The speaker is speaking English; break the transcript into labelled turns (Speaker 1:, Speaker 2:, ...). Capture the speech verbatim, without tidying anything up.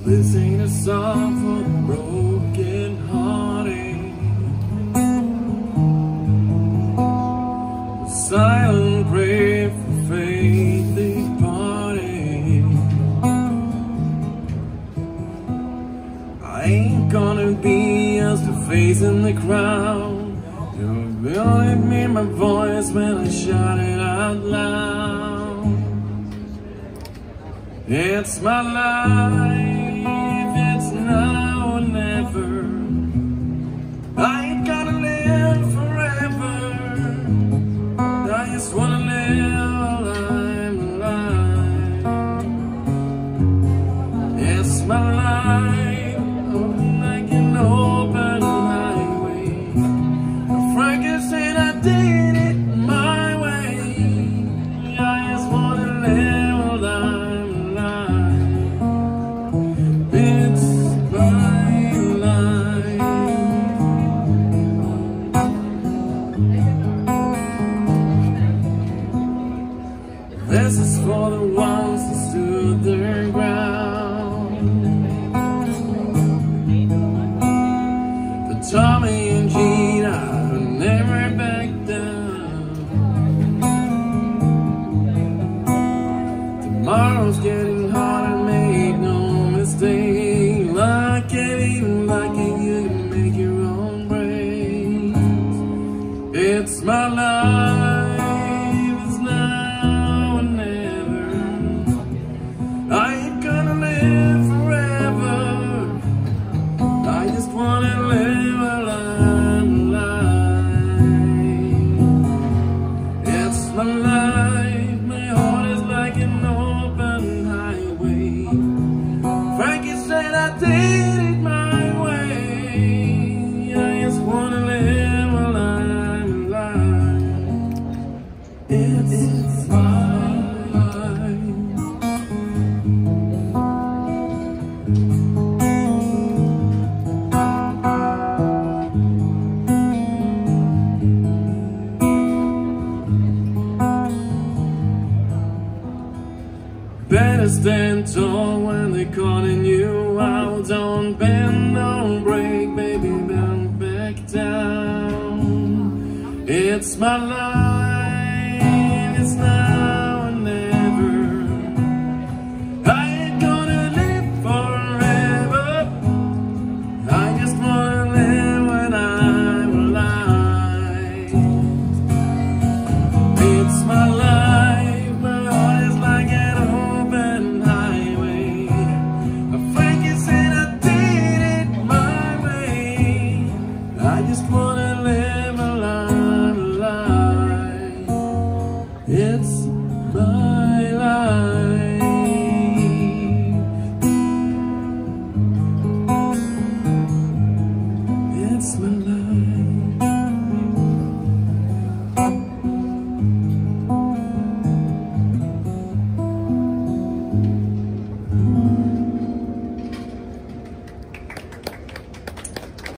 Speaker 1: This ain't a song for the broken hearted. A silent prayer for faith departed. I ain't gonna be just a face in the crowd. You really mean my voice when I shout it out loud. It's my life, it's now or never. I ain't gonna live forever. I just wanna live while I'm alive. It's my life, like an open highway. Frankie said I did it my way. I just wanna live while I'm alive. It's my life. This is for the ones who stood their ground. For Tommy and Gina, who never backed down. Tomorrow's getting harder, make no mistake. Like it, even like it, you can make your own breaks. It's my life, it's now or never. I ain't gonna live forever. I just wanna live while I'm alive. It's my life, my heart is like an open highway. Frankie said I did it my way. I just wanna live while I'm alive. It's my life. Better stand tall when they're calling you out. Don't bend, don't break, baby, bend back down. It's my life, it's now or never. I ain't gonna live forever. I just wanna live when I'm alive. It's my life, my heart is like an open highway. Frankie said I did it my way. I just wanna live while I'm alive. It's my